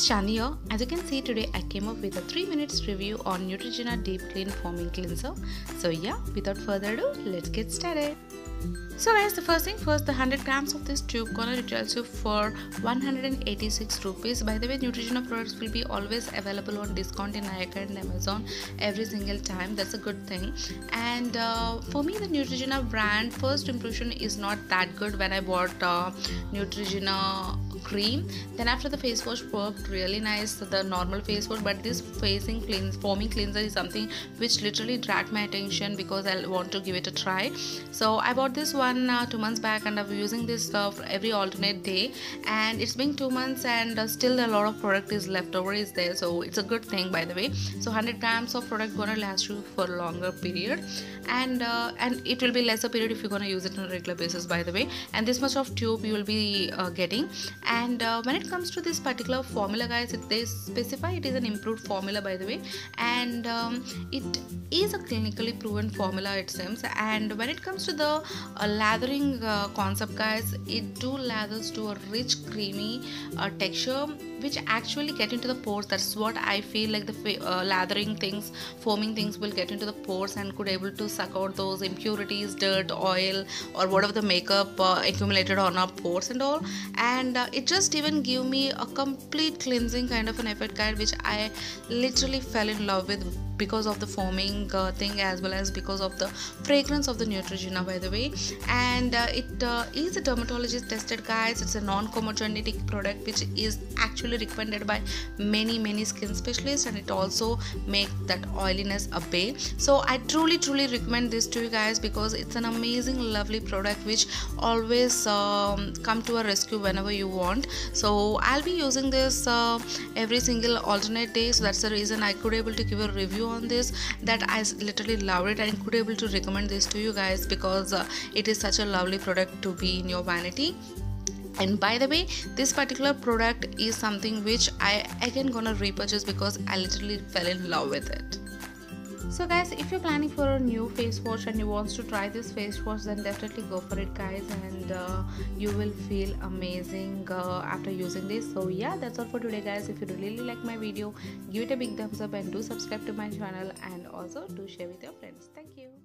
it's Chani here. As you can see, today I came up with a 3 minutes review on Neutrogena Deep Clean Foaming Cleanser. So yeah, without further ado, let's get started. So guys, the first thing first, the 100 grams of this tube gonna retails you for 186 rupees. By the way, Neutrogena products will be always available on discount in Nykaa and Amazon every single time. That's a good thing. And for me, the Neutrogena brand first impression is not that good when I bought Neutrogena cream. Then after, the face wash worked really nice, the normal face wash, but this foaming cleanser is something which literally dragged my attention because I want to give it a try. So I bought this one 2 months back, and I've been using this for every alternate day, and it's been 2 months and still a lot of product is left over is there, so it's a good thing, by the way. So 100 grams of product gonna last you for a longer period, and it will be lesser period if you're gonna use it on a regular basis, by the way. And this much of tube you will be getting. And when it comes to this particular formula, guys, they specify it is an improved formula, by the way, and it is a clinically proven formula, it seems. And when it comes to the lathering concept, guys, it do lathers to a rich creamy texture which actually get into the pores. That's what I feel like. The lathering things, foaming things will get into the pores and could able to suck out those impurities, dirt, oil, or whatever the makeup accumulated on our pores and all. And it just even give me a complete cleansing kind of an effect, guide, which I literally fell in love with because of the foaming thing, as well as because of the fragrance of the Neutrogena, by the way. And it is a dermatologist tested, guys. It's a non-comedogenic product which is actually recommended by many skin specialists, and it also make that oiliness a bay. So I truly recommend this to you guys because it's an amazing lovely product which always come to a rescue whenever you want. So I'll be using this every single alternate day, so that's the reason I could able to give a review on this, that I literally loved it and could able to recommend this to you guys because it is such a lovely product to be in your vanity. And by the way, this particular product is something which I again gonna repurchase because I literally fell in love with it. So guys, if you're planning for a new face wash and you want to try this face wash, then definitely go for it, guys, and you will feel amazing after using this. So yeah, that's all for today, guys. If you really like my video, give it a big thumbs up and do subscribe to my channel, and also do share with your friends. Thank you.